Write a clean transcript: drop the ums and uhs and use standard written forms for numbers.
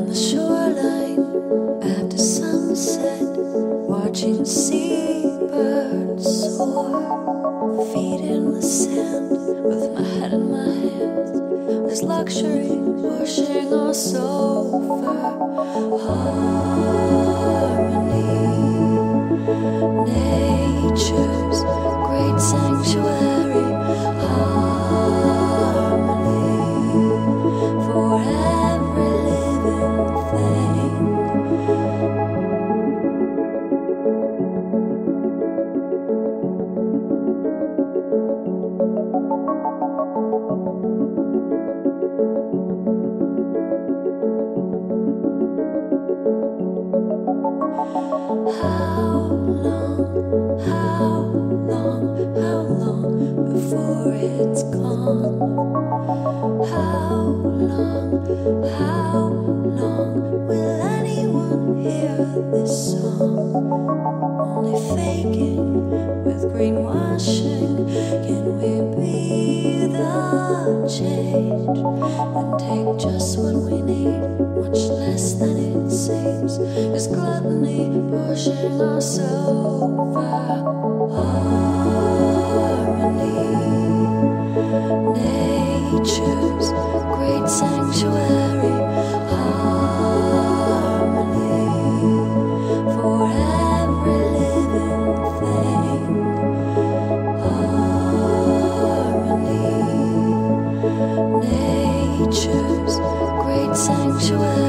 the shoreline after sunset, watching seabirds soar, feet in the sand with my head in my hands. There's luxury pushing us over harmony. Nature's great sanctuary, harmony for every living thing. How long before it's gone? How long will anyone hear this song? Only faking with greenwashing. Can we be the change and take just what we need, much less than it seems? Is gluttony pushing us over harmony? Nature's great sanctuary, harmony for every living thing. Harmony, nature's great sanctuary.